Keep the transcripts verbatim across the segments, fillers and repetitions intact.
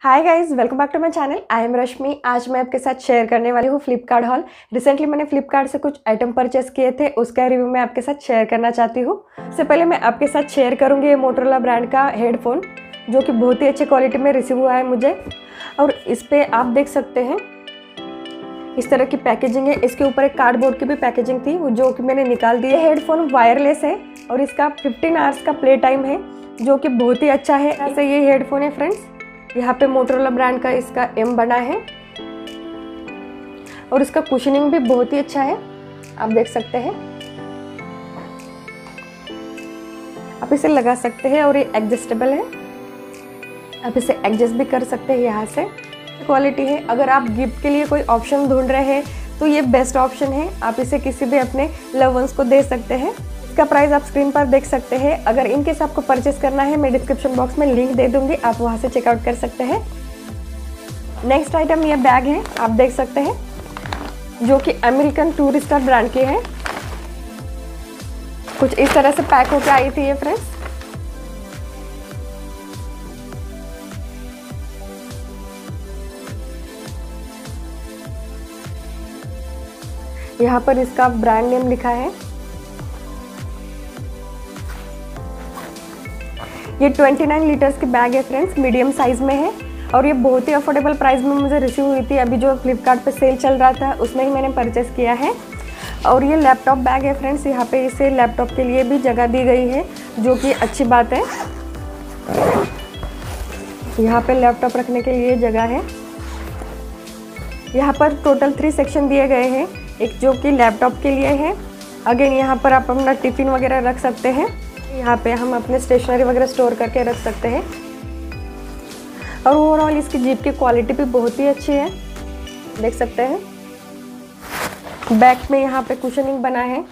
Hi guys, welcome back to my channel. I am Rashmi. आज मैं आपके साथ शेयर करने वाली हूँ फ्लिपकार्ट हॉल। रिसेंटली मैंने फ्लिपकार्ट से कुछ आइटम परचेस किए थे, उसका रिव्यू मैं आपके साथ शेयर करना चाहती हूँ। उससे पहले मैं आपके साथ शेयर करूँगी ये मोटोरोला ब्रांड का हेडफोन, जो कि बहुत ही अच्छे क्वालिटी में रिसीव हुआ है मुझे। और इस पर आप देख सकते हैं इस तरह की पैकेजिंग है। इसके ऊपर एक कार्डबोर्ड की भी पैकेजिंग थी, जो कि मैंने निकाल दी है। हेडफोन वायरलेस है और इसका फिफ्टीन आवर्स का प्ले टाइम है, जो कि बहुत ही अच्छा है। ऐसे ये हेडफोन है फ्रेंड्स। यहाँ पे मोटोरोला ब्रांड का इसका एम बना है और इसका कुशनिंग भी बहुत ही अच्छा है, आप देख सकते हैं। आप इसे लगा सकते हैं और ये एडजस्टेबल है, आप इसे एडजस्ट भी कर सकते हैं यहाँ से। क्वालिटी है। अगर आप गिफ्ट के लिए कोई ऑप्शन ढूंढ रहे हैं तो ये बेस्ट ऑप्शन है। आप इसे किसी भी अपने लव वंस को दे सकते हैं। इसका प्राइस आप स्क्रीन पर देख सकते हैं। अगर इनकेस आपको परचेस करना है, मैं डिस्क्रिप्शन बॉक्स में लिंक दे दूंगी, आप वहां से चेकआउट कर सकते हैं। नेक्स्ट आइटम ये बैग है, आप देख सकते हैं, जो कि अमेरिकन टूरिस्टर ब्रांड की है। कुछ इस तरह से पैक होकर आई थी ये फ्रेंड्स। यहाँ पर इसका ब्रांड नेम लिखा है। ये उनतीस लीटर्स की बैग है फ्रेंड्स, मीडियम साइज में है और ये बहुत ही अफोर्डेबल प्राइस में मुझे रिसीव हुई थी। अभी जो फ्लिपकार्ट पे सेल चल रहा था उसमें ही मैंने परचेस किया है। और ये लैपटॉप बैग है फ्रेंड्स। यहाँ पे इसे लैपटॉप के लिए भी जगह दी गई है, जो कि अच्छी बात है। यहाँ पे लैपटॉप रखने के लिए जगह है। यहाँ पर टोटल थ्री सेक्शन दिए गए हैं, एक जो कि लैपटॉप के लिए है। अगेन यहाँ पर आप अपना टिफ़िन वगैरह रख सकते हैं। यहाँ पे हम अपने स्टेशनरी वगैरह स्टोर करके रख सकते हैं। और ओवरऑल इसकी जीप की क्वालिटी भी बहुत ही अच्छी है, देख सकते हैं। बैक में यहाँ पे कुशनिंग बना है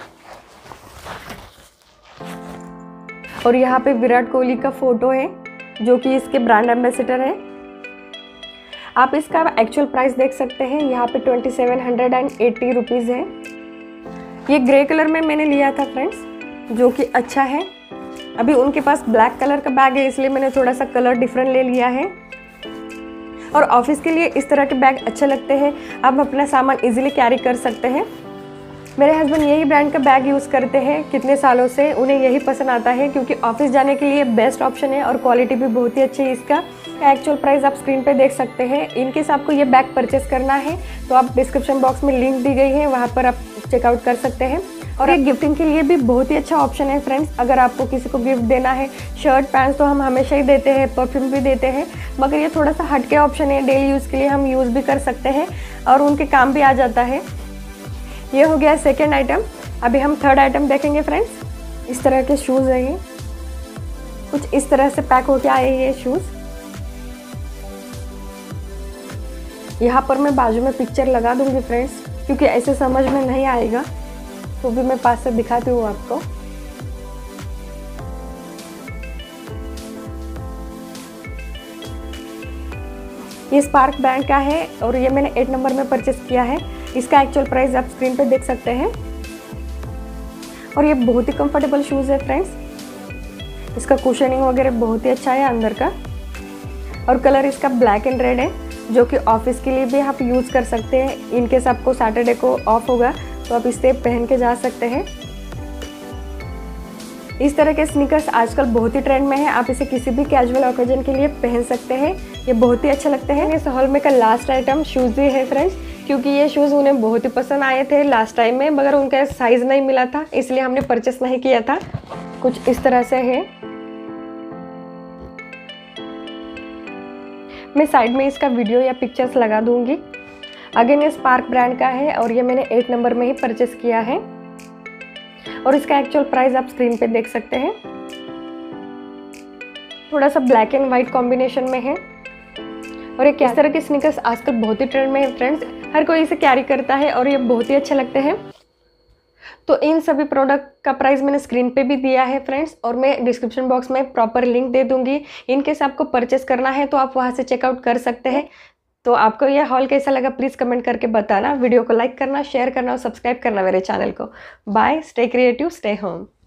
और यहाँ पे विराट कोहली का फोटो है, जो कि इसके ब्रांड एम्बेसडर है। आप इसका एक्चुअल प्राइस देख सकते हैं, यहाँ पे twenty seven hundred and eighty rupees है। ये ग्रे कलर में मैंने लिया था फ्रेंड्स, जो कि अच्छा है। अभी उनके पास ब्लैक कलर का बैग है, इसलिए मैंने थोड़ा सा कलर डिफरेंट ले लिया है। और ऑफिस के लिए इस तरह के बैग अच्छे लगते हैं, आप अपना सामान इजीली कैरी कर सकते हैं। मेरे हस्बैंड यही ब्रांड का बैग यूज़ करते हैं कितने सालों से, उन्हें यही पसंद आता है, क्योंकि ऑफिस जाने के लिए बेस्ट ऑप्शन है और क्वालिटी भी बहुत ही अच्छी है। इसका एक्चुअल प्राइस आप स्क्रीन पे देख सकते हैं। इनकेस आपको ये बैग परचेस करना है तो आप डिस्क्रिप्शन बॉक्स में लिंक दी गई है, वहाँ पर आप चेकआउट कर सकते हैं। और ये गिफ्टिंग के लिए भी बहुत ही अच्छा ऑप्शन है फ्रेंड्स। अगर आपको किसी को गिफ्ट देना है, शर्ट पैंट्स तो हम हमेशा ही देते हैं, परफ्यूम भी देते हैं, मगर ये थोड़ा सा हटके ऑप्शन है। डेली यूज़ के लिए हम यूज़ भी कर सकते हैं और उनके काम भी आ जाता है। ये हो गया सेकेंड आइटम। अभी हम थर्ड आइटम देखेंगे फ्रेंड्स। इस तरह के शूज़ है, ये कुछ इस तरह से पैक होके आए ये शूज़। यहाँ पर मैं बाजू में पिक्चर लगा दूंगी फ्रेंड्स, क्योंकि ऐसे समझ में नहीं आएगा, तो भी मैं पास से दिखाती हूँ आपको। ये स्पार्क ब्रांड का है और ये मैंने एट नंबर में परचेस किया है। इसका एक्चुअल प्राइस आप स्क्रीन पे देख सकते हैं। और ये बहुत ही कंफर्टेबल शूज़ है फ्रेंड्स। इसका कुशनिंग वगैरह बहुत ही अच्छा है अंदर का। और कलर इसका ब्लैक एंड रेड है, जो कि ऑफिस के लिए भी आप यूज़ कर सकते हैं। इनकेस आपको सैटरडे को ऑफ होगा तो आप इसे पहन के जा सकते हैं। इस तरह के स्नीकर्स आजकल बहुत ही ट्रेंड में है, आप इसे किसी भी कैजुअल ओकेजन के लिए पहन सकते हैं। ये बहुत ही अच्छे लगते हैं। इस हॉल में का लास्ट आइटम शूज़ ही है फ्रेंड्स, क्योंकि ये शूज़ उन्हें बहुत ही पसंद आए थे लास्ट टाइम में, मगर उनका साइज़ नहीं मिला था, इसलिए हमने परचेस नहीं किया था। कुछ इस तरह से है। मैं साइड में इसका वीडियो या पिक्चर्स लगा दूंगी। अगेन ये स्पार्क ब्रांड का है और ये मैंने एट नंबर में ही परचेस किया है। और इसका एक्चुअल प्राइस आप स्क्रीन पे देख सकते हैं। थोड़ा सा ब्लैक एंड वाइट कॉम्बिनेशन में है। और ये किस तरह के स्नीकर्स आजकल बहुत ही ट्रेंड में है फ्रेंड्स, हर कोई इसे कैरी करता है और ये बहुत ही अच्छे लगते हैं। तो इन सभी प्रोडक्ट का प्राइस मैंने स्क्रीन पे भी दिया है फ्रेंड्स, और मैं डिस्क्रिप्शन बॉक्स में प्रॉपर लिंक दे दूंगी। इनकेस आपको परचेस करना है तो आप वहां से चेकआउट कर सकते हैं। तो आपको यह हॉल कैसा लगा प्लीज़ कमेंट करके बताना। वीडियो को लाइक करना, शेयर करना और सब्सक्राइब करना मेरे चैनल को। Bye, stay creative, stay home.